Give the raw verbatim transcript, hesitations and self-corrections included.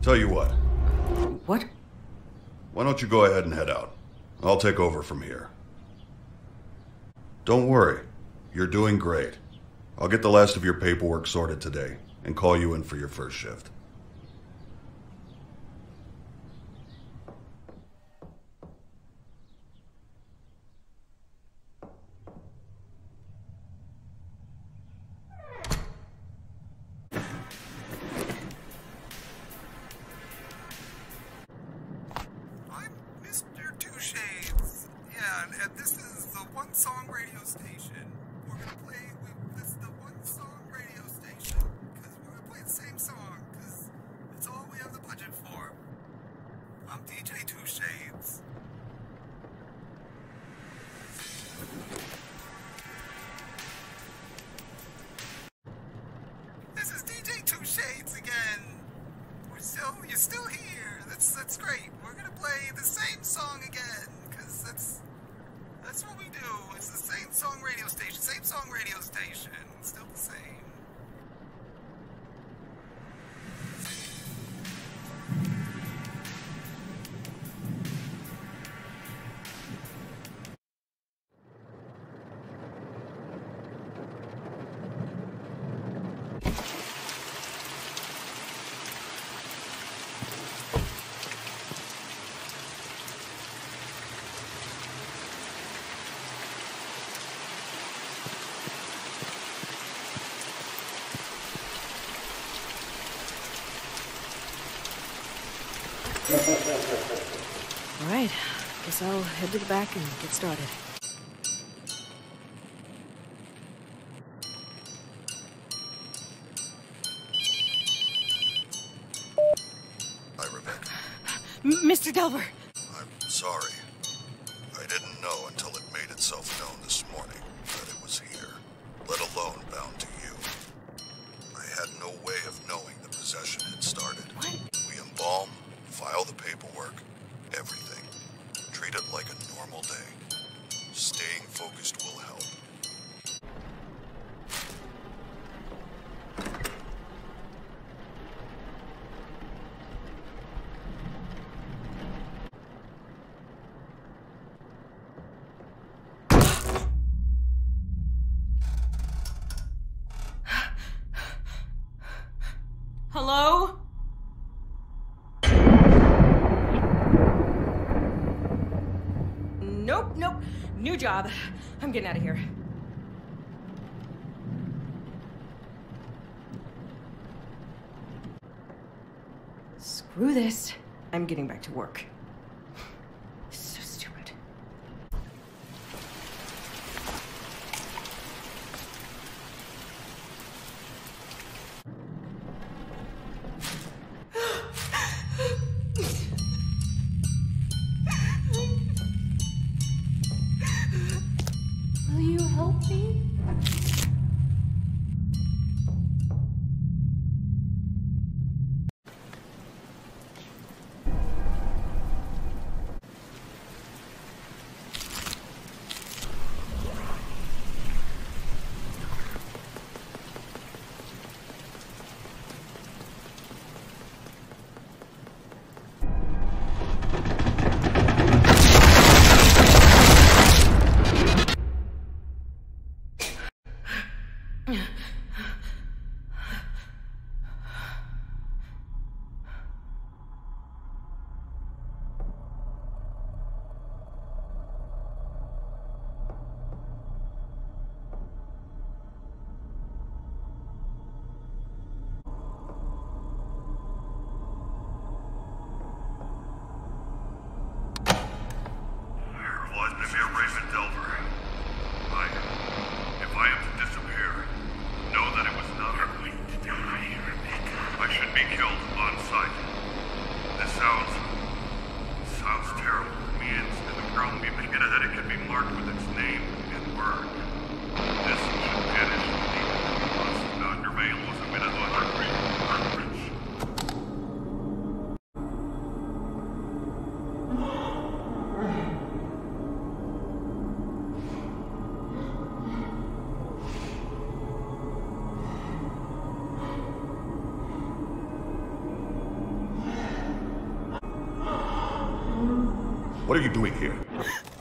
Tell you what. What? Why don't you go ahead and head out? I'll take over from here. Don't worry. You're doing great. I'll get the last of your paperwork sorted today and call you in for your first shift. All right, guess I'll head to the back and get started. Hi, Rebecca. M- Mister Delver! I'm sorry. I didn't know until it made itself known this morning that it was here, let alone bound to you. I had no way of knowing the possession had started. What? We embalm, file the paperwork, everything. Treat it like a normal day. Staying focused will help. Hello? Nope, nope. New job. I'm getting out of here. Screw this. I'm getting back to work. So stupid. Will you help me? What are you doing here?